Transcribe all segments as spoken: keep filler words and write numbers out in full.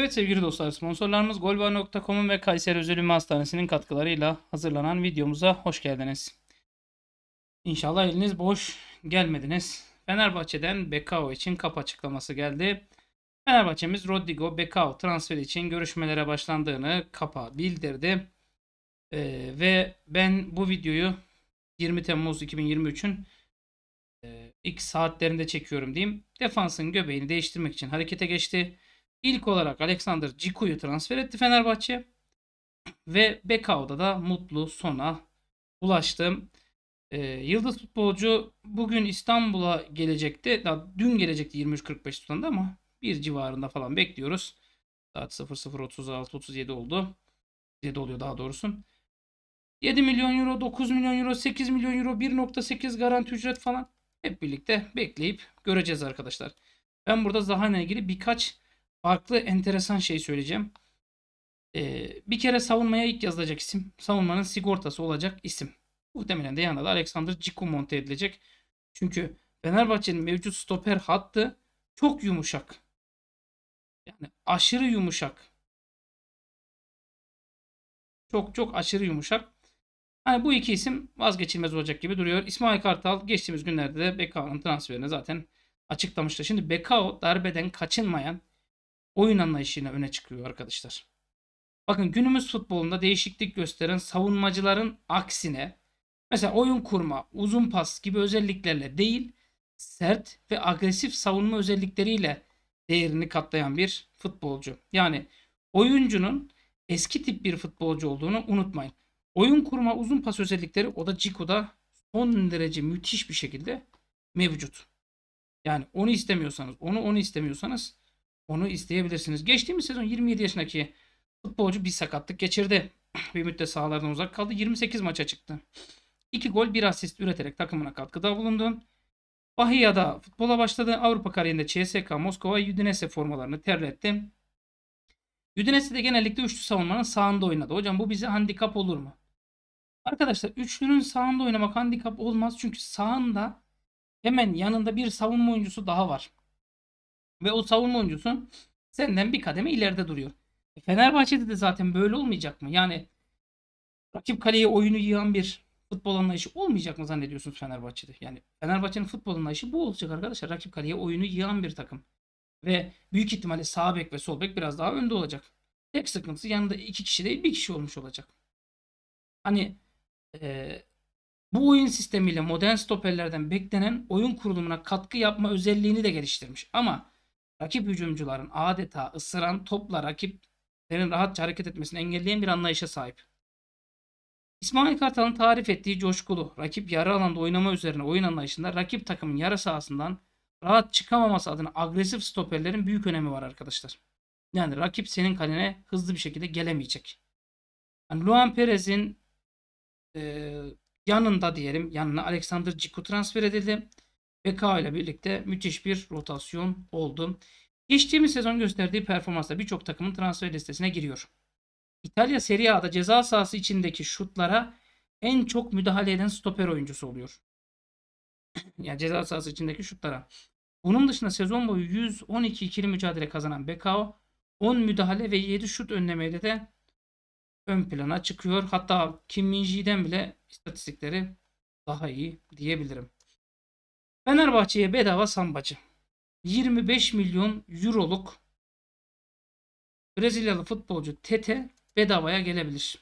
Evet sevgili dostlar, sponsorlarımız golva nokta com'un ve Kayseri Özel Ümumi Hastanesi'nin katkılarıyla hazırlanan videomuza hoş geldiniz. İnşallah eliniz boş gelmediniz. Fenerbahçe'den Bekao için kap açıklaması geldi. Fenerbahçe'miz Rodrigo Bekao transferi için görüşmelere başlandığını kapa bildirdi. Ee, ve ben bu videoyu yirmi Temmuz iki bin yirmi üçün e, ilk saatlerinde çekiyorum diyeyim. Defansın göbeğini değiştirmek için harekete geçti. İlk olarak Alexander Ciku'yu transfer etti Fenerbahçe. Ve Bekao'da da mutlu sona ulaştı. Ee, yıldız futbolcu bugün İstanbul'a gelecekti. Daha dün gelecekti yirmi üç kırk beş tutanında ama bir civarında falan bekliyoruz. Saat sıfır sıfır otuz altı otuz yedi oldu. yedi oluyor daha doğrusu. yedi milyon euro, dokuz milyon euro, sekiz milyon euro, bir nokta sekiz garanti ücret falan. Hep birlikte bekleyip göreceğiz arkadaşlar. Ben burada Zaha'yla ilgili birkaç farklı enteresan şey söyleyeceğim. Ee, bir kere savunmaya ilk yazılacak isim. Savunmanın sigortası olacak isim. Muhtemelen de yanında da Alexander Ciku monte edilecek. Çünkü Fenerbahçe'nin mevcut stoper hattı çok yumuşak. Yani aşırı yumuşak. Çok çok aşırı yumuşak. Hani bu iki isim vazgeçilmez olacak gibi duruyor. İsmail Kartal geçtiğimiz günlerde de Bekao'nun transferini zaten açıklamıştı. Şimdi Bekao darbeden kaçınmayan oyun anlayışıyla öne çıkıyor arkadaşlar. Bakın günümüz futbolunda değişiklik gösteren savunmacıların aksine mesela oyun kurma, uzun pas gibi özelliklerle değil, sert ve agresif savunma özellikleriyle değerini katlayan bir futbolcu. Yani oyuncunun eski tip bir futbolcu olduğunu unutmayın. Oyun kurma, uzun pas özellikleri o da Ciku'da son derece müthiş bir şekilde mevcut. Yani onu istemiyorsanız, onu onu istemiyorsanız onu isteyebilirsiniz. Geçtiğimiz sezon yirmi yedi yaşındaki futbolcu bir sakatlık geçirdi. Bir müddet sahalardan uzak kaldı. yirmi sekiz maça çıktı. iki gol bir asist üreterek takımına katkıda bulundu. Bahia'da futbola başladı. Avrupa kariyerinde C S K A Moskova ve Udinese formalarını terletti. Udinese'de genellikle üçlü savunmanın sağında oynadı. Hocam bu bize handikap olur mu? Arkadaşlar üçlünün sağında oynamak handikap olmaz. Çünkü sağında hemen yanında bir savunma oyuncusu daha var. Ve o savunma oyuncusu senden bir kademe ileride duruyor. E, Fenerbahçe'de de zaten böyle olmayacak mı? Yani rakip kaleye oyunu yığan bir futbol anlayışı olmayacak mı zannediyorsunuz Fenerbahçe'de? Yani Fenerbahçe'nin futbol anlayışı bu olacak arkadaşlar. Rakip kaleye oyunu yığan bir takım. Ve büyük ihtimalle sağ bek ve sol bek biraz daha önde olacak. Tek sıkıntısı yanında iki kişi değil bir kişi olmuş olacak. Hani e, bu oyun sistemiyle modern stoperlerden beklenen oyun kurulumuna katkı yapma özelliğini de geliştirmiş. Ama rakip hücumcuların adeta ısıran topla rakiplerin rahatça hareket etmesini engelleyen bir anlayışa sahip. İsmail Kartal'ın tarif ettiği coşkulu, rakip yarı alanda oynama üzerine oyun anlayışında rakip takımın yarı sahasından rahat çıkamaması adına agresif stoperlerin büyük önemi var arkadaşlar. Yani rakip senin kalene hızlı bir şekilde gelemeyecek. Yani Luan Perez'in e, yanında diyelim yanına Alexander Ciku transfer edildi. Bekao ile birlikte müthiş bir rotasyon oldu. Geçtiğimiz sezon gösterdiği performansla birçok takımın transfer listesine giriyor. İtalya Serie A'da ceza sahası içindeki şutlara en çok müdahale eden stoper oyuncusu oluyor. Yani ceza sahası içindeki şutlara. Bunun dışında sezon boyu yüz on iki ikili mücadele kazanan Bekao on müdahale ve yedi şut önlemeyle de ön plana çıkıyor. Hatta Kim Min-ji'den bile istatistikleri daha iyi diyebilirim. Fenerbahçe'ye bedava sambacı. yirmi beş milyon euroluk Brezilyalı futbolcu Tete bedavaya gelebilir.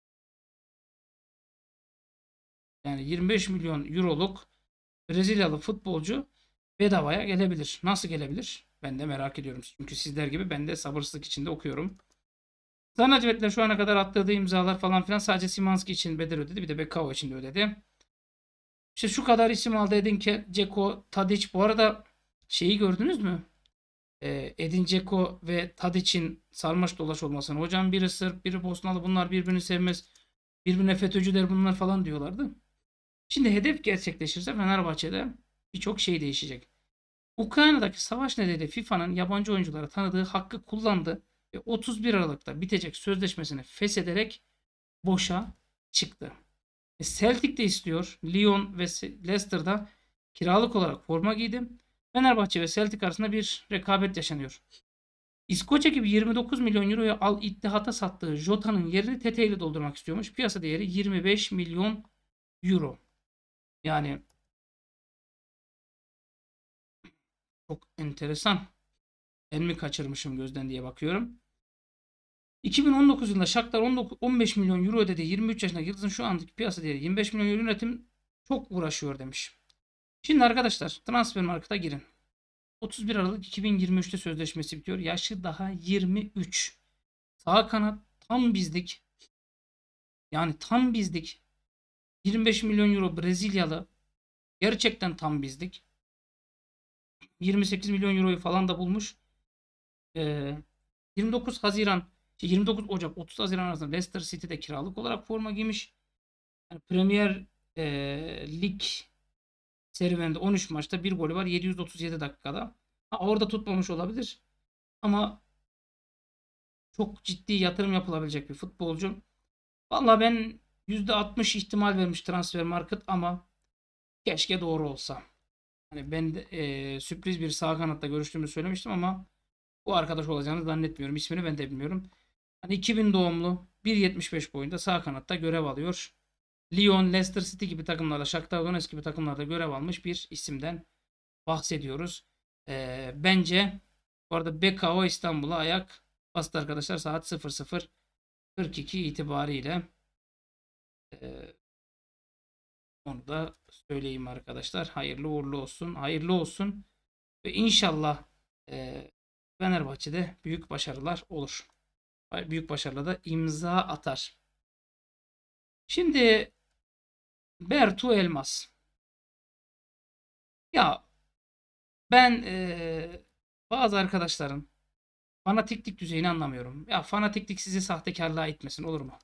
Yani yirmi beş milyon euroluk Brezilyalı futbolcu bedavaya gelebilir. Nasıl gelebilir? Ben de merak ediyorum. Çünkü sizler gibi ben de sabırsızlık içinde okuyorum. Zanacivetler şu ana kadar attırdığı imzalar falan filan sadece Szymański için bedel ödedi. Bir de Bekao için de ödedi. İşte şu kadar isim aldı Edin Dzeko, Tadic. Bu arada şeyi gördünüz mü? Ee, Edin Dzeko ve Tadic'in sarmaş dolaş olmasını. Hocam biri Sırp, biri Bosnalı. Bunlar birbirini sevmez. Birbirine FETÖ'cüler bunlar falan diyorlardı. Şimdi hedef gerçekleşirse Fenerbahçe'de birçok şey değişecek. Ukrayna'daki savaş nedeniyle FIFA'nın yabancı oyunculara tanıdığı hakkı kullandı ve otuz bir Aralık'ta bitecek sözleşmesini feshederek boşa çıktı. E Celtic de istiyor. Lyon ve Leicester'da kiralık olarak forma giydi. Fenerbahçe ve Celtic arasında bir rekabet yaşanıyor. İskoçya gibi yirmi dokuz milyon euroya Al İttihat'a sattığı Jota'nın yerini Tete ile doldurmak istiyormuş. Piyasa değeri yirmi beş milyon euro. Yani çok enteresan. Ben mi kaçırmışım gözden diye bakıyorum. iki bin on dokuz yılında Shakhtar on beş milyon euro ödedi. yirmi üç yaşındaki Yıldız'ın şu andaki piyasa değeri yirmi beş milyon euro, yönetim çok uğraşıyor demiş. Şimdi arkadaşlar Transfermarkt'a girin. otuz bir Aralık iki bin yirmi üçte sözleşmesi bitiyor. Yaşı daha yirmi üç. Sağ kanat tam bizlik. Yani tam bizlik. yirmi beş milyon euro Brezilyalı. Gerçekten tam bizlik. yirmi sekiz milyon euroyu falan da bulmuş. Ee, yirmi dokuz Haziran, yirmi dokuz Ocak otuz Haziran arasında Leicester City'de kiralık olarak forma giymiş. Yani Premier e, Lig serüveninde on üç maçta bir golü var yedi yüz otuz yedi dakikada. Ha, orada tutmamış olabilir. Ama çok ciddi yatırım yapılabilecek bir futbolcu. Valla ben yüzde altmış ihtimal vermiş transfer market ama keşke doğru olsa. Hani ben de, e, sürpriz bir sağ kanatta görüştüğümü söylemiştim ama bu arkadaş olacağını zannetmiyorum. İsmini ben de bilmiyorum. Hani iki bin doğumlu, bir yetmiş beş boyunda sağ kanatta görev alıyor. Lyon, Leicester City gibi takımlarda, Shakhtar Donetsk gibi takımlarda görev almış bir isimden bahsediyoruz. E, bence bu arada B K O İstanbul'a ayak bastı arkadaşlar saat sıfır sıfır kırk iki itibariyle. E, Onu da söyleyeyim arkadaşlar. Hayırlı uğurlu olsun. Hayırlı olsun. Ve inşallah e, Fenerbahçe'de büyük başarılar olur. Büyük başarılar da imza atar. Şimdi Bertu Elmas. Ya ben e, bazı arkadaşların fanatiklik düzeyini anlamıyorum. Ya fanatiklik sizi sahtekarlığa itmesin, olur mu?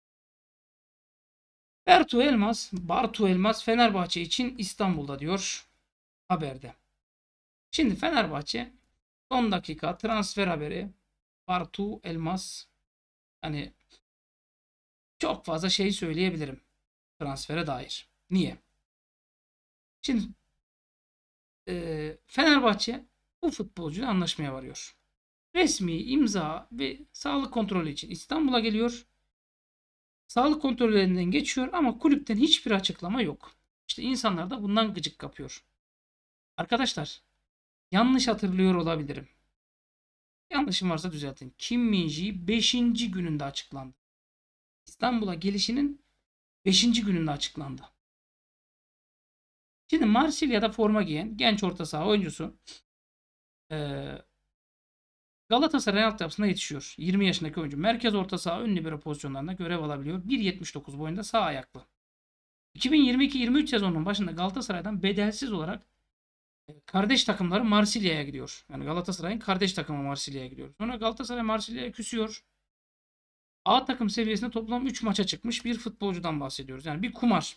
Bertu Elmas, Bartu Elmas Fenerbahçe için İstanbul'da diyor haberde. Şimdi Fenerbahçe son dakika transfer haberi. Bartu Elmas, hani çok fazla şey söyleyebilirim transfere dair. Niye? Şimdi e, Fenerbahçe bu futbolcuyla anlaşmaya varıyor. Resmi imza ve sağlık kontrolü için İstanbul'a geliyor. Sağlık kontrollerinden geçiyor ama kulüpten hiçbir açıklama yok. İşte insanlar da bundan gıcık kapıyor. Arkadaşlar, yanlış hatırlıyor olabilirim. Yanlışım varsa düzeltin. Kim Min-ji beşinci gününde açıklandı. İstanbul'a gelişinin beşinci gününde açıklandı. Şimdi Marsilya'da forma giyen genç orta saha oyuncusu ee, Galatasaray altyapısına yetişiyor. yirmi yaşındaki oyuncu. Merkez orta saha ön libero pozisyonlarında görev alabiliyor. bir yetmiş dokuz boyunda sağ ayaklı. iki bin yirmi iki yirmi üç sezonunun başında Galatasaray'dan bedelsiz olarak kardeş takımları Marsilya'ya gidiyor. Yani Galatasaray'ın kardeş takımı Marsilya'ya gidiyor. Sonra Galatasaray Marsilya'ya küsüyor. A takım seviyesinde toplam üç maça çıkmış bir futbolcudan bahsediyoruz. Yani bir kumar.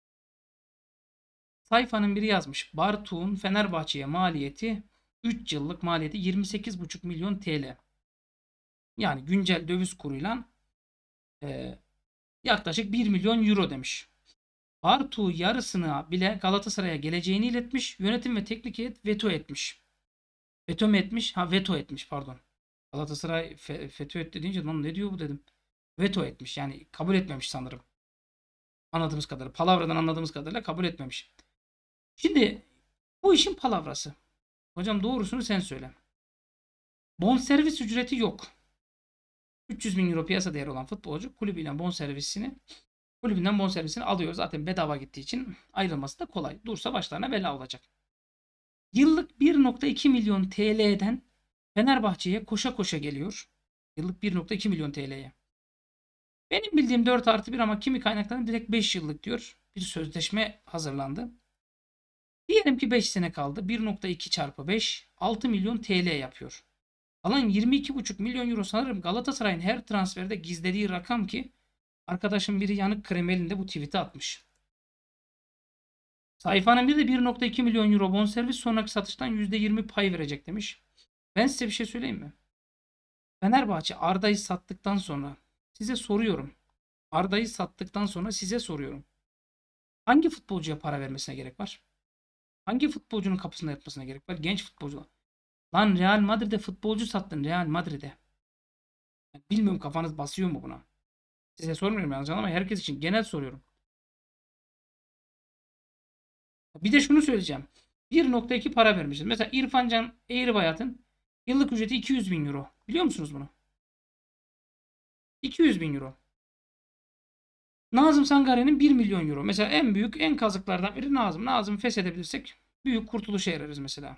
Sayfanın biri yazmış. Bartu'nun Fenerbahçe'ye maliyeti üç yıllık maliyeti yirmi sekiz buçuk milyon T L. Yani güncel döviz kuruyla e, yaklaşık bir milyon euro demiş. Bartu yarısını bile Galatasaray'a geleceğini iletmiş. Yönetim ve teknik heyet veto etmiş. Veto mu etmiş? Ha, veto etmiş, pardon. Galatasaray fe, veto etti deyince lan ne diyor bu dedim. Veto etmiş, yani kabul etmemiş sanırım. Anladığımız kadarıyla. Palavradan anladığımız kadarıyla kabul etmemiş. Şimdi bu işin palavrası. Hocam doğrusunu sen söyle. Bonservis ücreti yok. üç yüz bin euro piyasa değeri olan futbolcu kulübüyle bonservisini kulübünden bonservisini alıyor. Zaten bedava gittiği için ayrılması da kolay. Dursa başlarına bela olacak. Yıllık bir nokta iki milyon T L'den Fenerbahçe'ye koşa koşa geliyor. Yıllık bir nokta iki milyon T L'ye. Benim bildiğim dört artı bir ama kimi kaynaklarında direkt beş yıllık diyor. Bir sözleşme hazırlandı. Diyelim ki beş sene kaldı. bir nokta iki çarpı beş altı milyon T L yapıyor. Alan yirmi iki buçuk milyon euro sanırım Galatasaray'ın her transferde gizlediği rakam ki arkadaşım biri yanık krem elinde bu tweet'i atmış. Sayfanın biri de bir nokta iki milyon euro bonservis sonraki satıştan yüzde yirmi pay verecek demiş. Ben size bir şey söyleyeyim mi? Fenerbahçe Arda'yı sattıktan sonra size soruyorum. Arda'yı sattıktan sonra size soruyorum. Hangi futbolcuya para vermesine gerek var? Hangi futbolcunun kapısında yatmasına gerek var? Genç futbolcular. Lan Real Madrid'e futbolcu sattın, Real Madrid'e. Bilmiyorum, kafanız basıyor mu buna? Size sormuyorum yanlış anlamayın. Herkes için genel soruyorum. Bir de şunu söyleyeceğim. bir nokta iki para vermişiz. Mesela İrfan Can Eğribayat'ın yıllık ücreti iki yüz bin euro. Biliyor musunuz bunu? iki yüz bin euro. Nazım Sangare'nin bir milyon euro. Mesela en büyük, en kazıklardan biri Nazım. Nazım'ı feshedebilirsek büyük kurtuluşa ereriz mesela.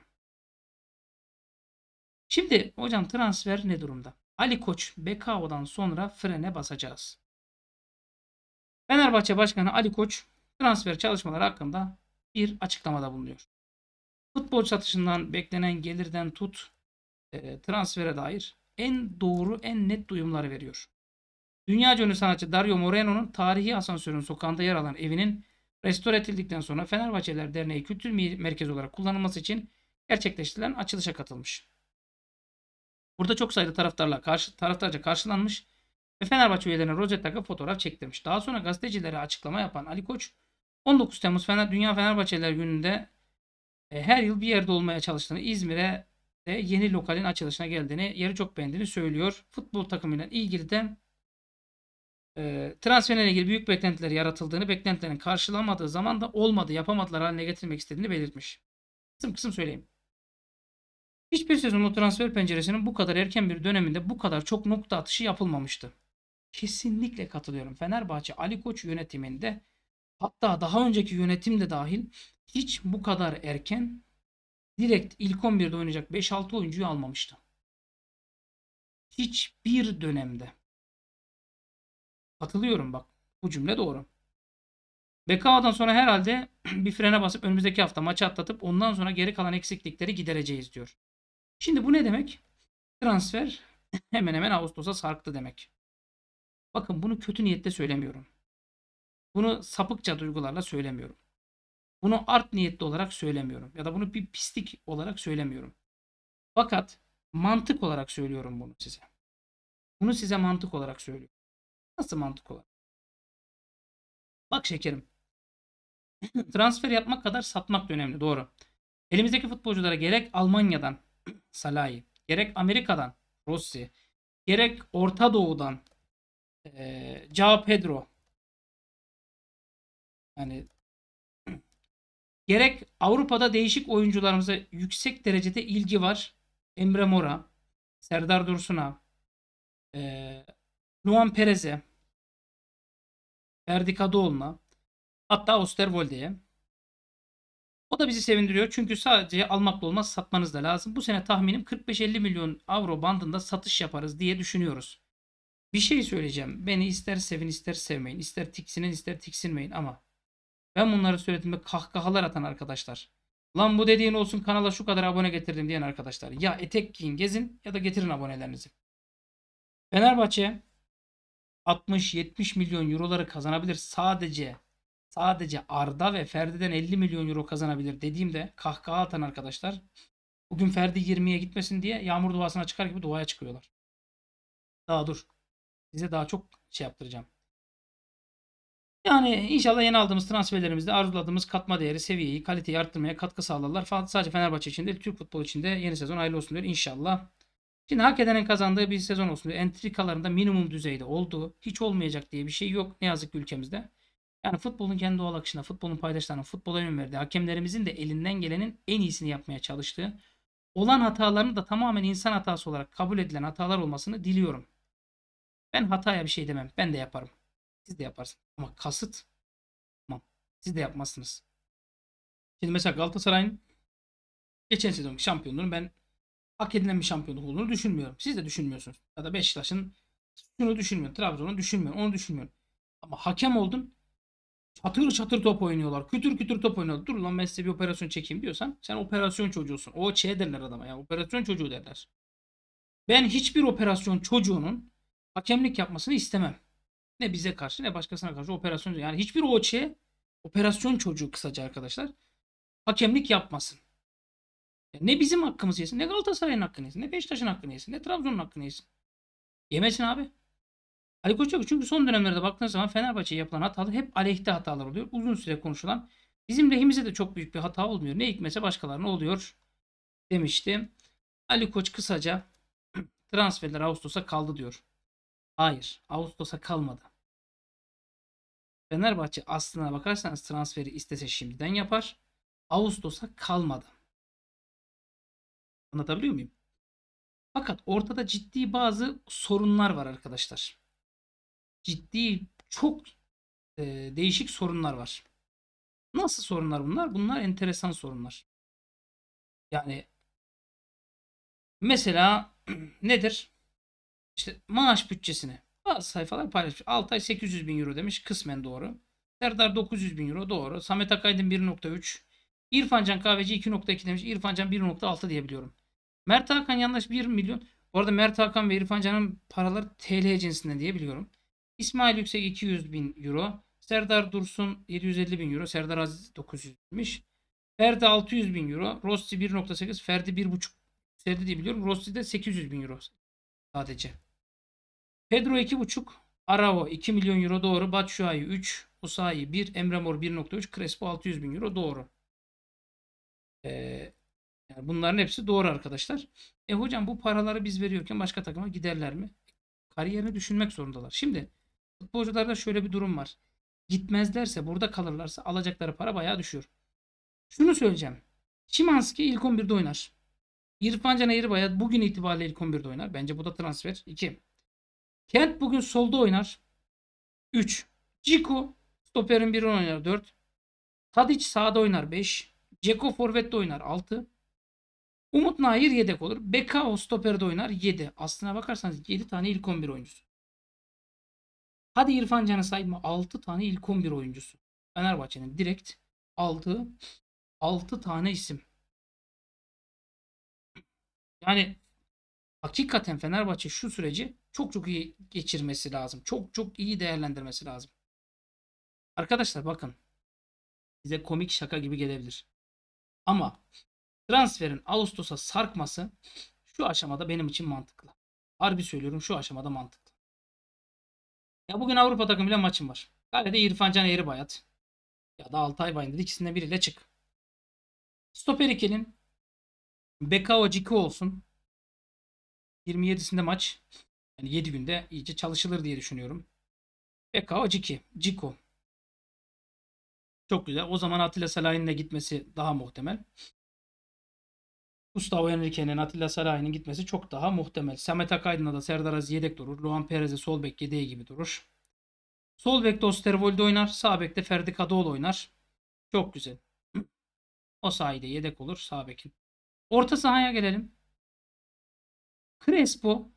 Şimdi hocam transfer ne durumda? Ali Koç Bekao'dan sonra frene basacağız. Fenerbahçe Başkanı Ali Koç transfer çalışmaları hakkında bir açıklamada bulunuyor. Futbol satışından beklenen gelirden tut e, transfere dair en doğru, en net duyumları veriyor. Dünya ünlü sanatçı Dario Moreno'nun tarihi asansörün sokağında yer alan evinin restore edildikten sonra Fenerbahçeliler Derneği Kültür Merkezi olarak kullanılması için gerçekleştirilen açılışa katılmış. Burada çok sayıda taraftarla karşı, taraftarca karşılanmış ve Fenerbahçe üyelerine rozet takıp fotoğraf çektirmiş. Daha sonra gazetecilere açıklama yapan Ali Koç, on dokuz Temmuz Fener, Dünya Fenerbahçeliler Günü'nde e, her yıl bir yerde olmaya çalıştığını, İzmir'e de yeni lokalin açılışına geldiğini, yeri çok beğendiğini söylüyor. Futbol takımıyla ilgili de e, transferle ilgili büyük beklentiler yaratıldığını, beklentilerin karşılamadığı zaman da olmadı, yapamadılar haline getirmek istediğini belirtmiş. Kısım kısım söyleyeyim. Hiçbir sezonun transfer penceresinin bu kadar erken bir döneminde bu kadar çok nokta atışı yapılmamıştı. Kesinlikle katılıyorum. Fenerbahçe Ali Koç yönetiminde, hatta daha önceki yönetim de dahil, hiç bu kadar erken direkt ilk on birde oynayacak beş altı oyuncuyu almamıştı. Hiçbir dönemde. Katılıyorum bak. Bu cümle doğru. B K A'dan sonra herhalde bir frene basıp önümüzdeki hafta maçı atlatıp ondan sonra geri kalan eksiklikleri gidereceğiz diyor. Şimdi bu ne demek? Transfer hemen hemen Ağustos'a sarktı demek. Bakın, bunu kötü niyetle söylemiyorum. Bunu sapıkça duygularla söylemiyorum. Bunu art niyetli olarak söylemiyorum. Ya da bunu bir pislik olarak söylemiyorum. Fakat mantık olarak söylüyorum bunu size. Bunu size mantık olarak söylüyorum. Nasıl mantık olarak? Bak şekerim. Transfer yapmak kadar satmak da önemli. Doğru. Elimizdeki futbolculara gerek Almanya'dan Salahi, gerek Amerika'dan Rossi, gerek Orta Doğu'dan e, João Pedro, yani gerek Avrupa'da değişik oyuncularımıza yüksek derecede ilgi var. Emre Mora, Serdar Dursun'a, e, Luan Perez'e, Ferdi Kadıoğlu'na, hatta Osterwolde'ye. O da bizi sevindiriyor. Çünkü sadece almakla olmaz, satmanız da lazım. Bu sene tahminim kırk beş elli milyon avro bandında satış yaparız diye düşünüyoruz. Bir şey söyleyeceğim. Beni ister sevin ister sevmeyin. İster tiksinin ister tiksinmeyin ama ben bunları söylediğimde kahkahalar atan arkadaşlar. Lan bu dediğin olsun, kanala şu kadar abone getirdim diyen arkadaşlar. Ya etek giyin gezin ya da getirin abonelerinizi. Fenerbahçe altmış yetmiş milyon euroları kazanabilir. Sadece sadece Arda ve Ferdi'den elli milyon euro kazanabilir dediğimde kahkaha atan arkadaşlar, bugün Ferdi yirmiye gitmesin diye yağmur duasına çıkar gibi duaya çıkıyorlar. Daha dur. Size daha çok şey yaptıracağım. Yani inşallah yeni aldığımız transferlerimizde arzuladığımız katma değeri, seviyeyi, kaliteyi arttırmaya katkı sağlarlar. Sadece Fenerbahçe için değil, Türk futbolu için de yeni sezon hayırlı olsun diyor inşallah. Şimdi hak edenin kazandığı bir sezon olsun diyor. Entrikalarında minimum düzeyde olduğu, hiç olmayacak diye bir şey yok ne yazık ki ülkemizde. Yani futbolun kendi doğal akışına, futbolun paydaşlarına, futbola yön verdiği, hakemlerimizin de elinden gelenin en iyisini yapmaya çalıştığı, olan hatalarını da tamamen insan hatası olarak kabul edilen hatalar olmasını diliyorum. Ben hataya bir şey demem. Ben de yaparım. Siz de yaparsınız. Ama kasıt, tamam, siz de yapmazsınız. Şimdi mesela Galatasaray'ın geçen sezonki şampiyonluğunu ben hak edilen bir şampiyonluk olduğunu düşünmüyorum. Siz de düşünmüyorsunuz. Ya da Beşiktaş'ın şunu düşünmüyorum. Trabzon'u düşünmüyorum. Onu düşünmüyorum. Ama hakem oldun. Çatır çatır top oynuyorlar. Kütür kütür top oynuyorlar. Dur lan, ben size bir operasyon çekeyim diyorsan sen operasyon çocuğusun. O Ç derler adama ya. Operasyon çocuğu derler. Ben hiçbir operasyon çocuğunun hakemlik yapmasını istemem. Ne bize karşı ne başkasına karşı operasyon. Yani hiçbir O Ç, operasyon çocuğu kısaca arkadaşlar, hakemlik yapmasın. Ne bizim hakkımızı yesin, ne Galatasaray'ın hakkını yesin, ne Beşiktaş'ın hakkını yesin, ne Trabzon'un hakkını yesin. Yemesin abi. Ali Koç yok, çünkü son dönemlerde baktığınız zaman Fenerbahçe'ye yapılan hatalar hep aleyhte hatalar oluyor. Uzun süre konuşulan. Bizim lehimize de çok büyük bir hata olmuyor. Ne hikmetse başkalarına oluyor demişti. Ali Koç kısaca transferler Ağustos'a kaldı diyor. Hayır, Ağustos'a kalmadı. Fenerbahçe aslına bakarsanız transferi istese şimdiden yapar. Ağustos'a kalmadı. Anlatabiliyor muyum? Fakat ortada ciddi bazı sorunlar var arkadaşlar. Ciddi çok e, değişik sorunlar var. Nasıl sorunlar bunlar? Bunlar enteresan sorunlar. Yani mesela nedir? İşte maaş bütçesini bazı sayfalar paylaşmış. Altay sekiz yüz bin euro demiş. Kısmen doğru. Serdar dokuz yüz bin euro doğru. Samet Akaydın bir nokta üç. İrfancan Kahveci iki nokta iki demiş. İrfancan bir nokta altı diyebiliyorum. Mert Hakan yanlış bir milyon. Bu arada Mert Hakan ve İrfancan'ın paraları T L cinsinden diye biliyorum. İsmail Yüksek iki yüz bin euro. Serdar Dursun yedi yüz elli bin euro. Serdar Aziz dokuz yüz demiş. Ferdi altı yüz bin euro. Rossi bir nokta sekiz. Ferdi bir buçuk Ferdi diye biliyorum. Rossi de sekiz yüz bin euro sadece. Pedro iki buçuk. Arao iki milyon euro doğru. Batshuayi üç. Osayi bir. Emre Mor bir nokta üç. Crespo altı yüz bin euro doğru. Ee, yani bunların hepsi doğru arkadaşlar. E hocam bu paraları biz veriyorken başka takıma giderler mi? Kariyerini düşünmek zorundalar. Şimdi futbolcularda şöyle bir durum var. Gitmezlerse, burada kalırlarsa alacakları para bayağı düşüyor. Şunu söyleyeceğim. Szymański ilk on birde oynar. İrfan Can Eğribayat bugün itibariyle ilk on birde oynar. Bence bu da transfer. iki. Kent bugün solda oynar. üç. Ciku stoperin biri oynar. dört. Tadic sağda oynar. beş. Ceko forvette oynar. altı. Umut Nayır yedek olur. Bekao stoperde oynar. yedi. Aslına bakarsanız yedi tane ilk on bir oyuncusu. Hadi İrfan Can'ı sayma. altı tane ilk on bir oyuncusu. Fenerbahçe'nin direkt aldığı altı tane isim. Yani hakikaten Fenerbahçe şu süreci çok çok iyi geçirmesi lazım. Çok çok iyi değerlendirmesi lazım. Arkadaşlar bakın. Size komik şaka gibi gelebilir. Ama transferin Ağustos'a sarkması şu aşamada benim için mantıklı. Harbi söylüyorum, şu aşamada mantıklı. Ya bugün Avrupa takımıyla maçım var. Kalede İrfan Can Eğribayat ya da Altay Bayındır, ikisinden biriyle çık. Stoper ikilin Bekao Ciku olsun. yirmi yedisinde maç. Yani yedi günde iyice çalışılır diye düşünüyorum. Bekao Ciki. Ciku. Çok güzel. O zaman Atilla Salah'ın gitmesi daha muhtemel. Gustavo Henrique'nin, Atilla Salah'ın gitmesi çok daha muhtemel. Samet Akaydın'da da Serdar Aziz yedek durur. Luan Perez'e sol bek yedeği gibi durur. Sol bekte Osterwolde oynar. Sağ bekte Ferdi Kadıoğlu oynar. Çok güzel. O sayede yedek olur sağ bekin. Orta sahaya gelelim. Crespo,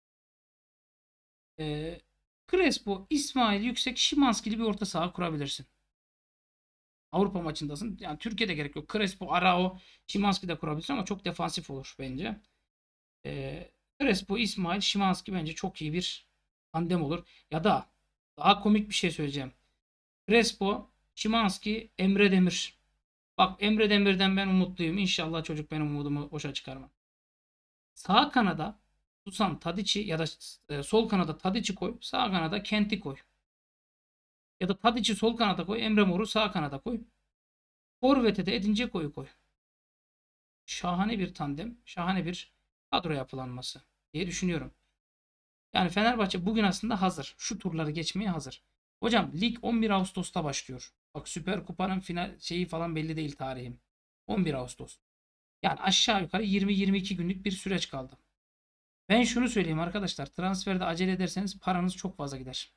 e, Crespo, İsmail Yüksek, Szymański'li bir orta saha kurabilirsin. Avrupa maçındasın. Yani Türkiye'de gerek yok. Crespo, Arao, Szymański de kurabilirsin ama çok defansif olur bence. E, Crespo, İsmail, Szymański bence çok iyi bir tandem olur. Ya da daha komik bir şey söyleyeceğim. Crespo, Szymański, Emre Demir. Bak Emre Demir'den ben umutluyum. İnşallah çocuk benim umudumu boşa çıkarmaz. Sağ kanada Dusan Tadic'i ya da e, sol kanada Tadic'i koy. Sağ kanada Kent'i koy. Ya da Tadic'i sol kanada koy. Emre Mor'u sağ kanada koy. Forvet'e de Edin Dzeko'yu koy. Şahane bir tandem. Şahane bir kadro yapılanması diye düşünüyorum. Yani Fenerbahçe bugün aslında hazır. Şu turları geçmeye hazır. Hocam lig on bir Ağustos'ta başlıyor. Bak Süper Kupa'nın final şeyi falan belli değil tarihim. on bir Ağustos. Yani aşağı yukarı yirmi yirmi iki günlük bir süreç kaldı. Ben şunu söyleyeyim arkadaşlar. Transferde acele ederseniz paranız çok fazla gider.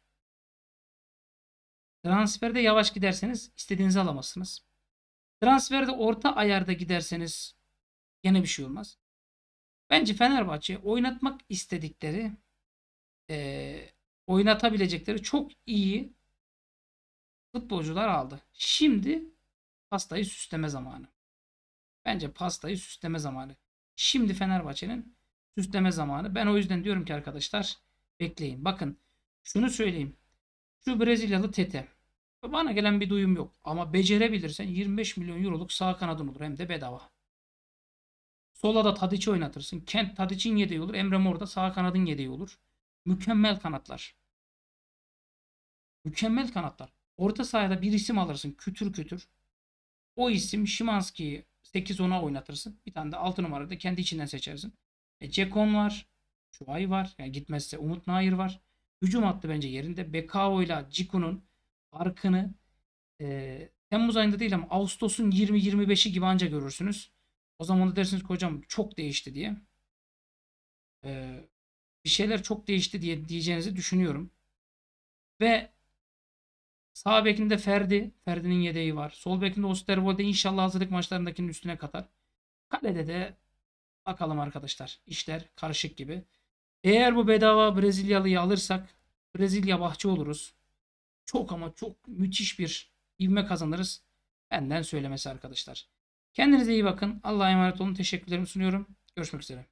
Transferde yavaş giderseniz istediğinizi alamazsınız. Transferde orta ayarda giderseniz yine bir şey olmaz. Bence Fenerbahçe oynatmak istedikleri, e, oynatabilecekleri çok iyi futbolcular aldı. Şimdi pastayı süsleme zamanı. Bence pastayı süsleme zamanı. Şimdi Fenerbahçe'nin süsleme zamanı. Ben o yüzden diyorum ki arkadaşlar bekleyin. Bakın şunu söyleyeyim. Şu Brezilyalı Tete. Bana gelen bir duyum yok. Ama becerebilirsen yirmi beş milyon euroluk sağ kanadın olur. Hem de bedava. Sola da Tadic'i oynatırsın. Kent Tadic'in yedeği olur. Emre Mor da sağ kanadın yedeği olur. Mükemmel kanatlar. Mükemmel kanatlar. Orta sahada bir isim alırsın. Kütür kütür. O isim Szymański'yi sekiz ona oynatırsın. Bir tane de altı numarada kendi içinden seçersin. E, Cekon var. Şuay var. Yani gitmezse Umut Nayır var. Hücum hattı bence yerinde. Bekao ile Ciku'nun farkını e, Temmuz ayında değil ama Ağustos'un yirmi yirmi beşi gibi anca görürsünüz. O zaman da dersiniz ki hocam çok değişti diye. E, bir şeyler çok değişti diye diyeceğinizi düşünüyorum. Ve sağ bekinde Ferdi. Ferdi'nin yedeği var. Sol bekinde Osterwolde inşallah hazırlık maçlarındakinin üstüne katar. Kalede de bakalım arkadaşlar. İşler karışık gibi. Eğer bu bedava Brezilyalıyı alırsak Brezilya bahçe oluruz. Çok ama çok müthiş bir ivme kazanırız. Benden söylemesi arkadaşlar. Kendinize iyi bakın. Allah'a emanet olun. Teşekkürlerimi sunuyorum. Görüşmek üzere.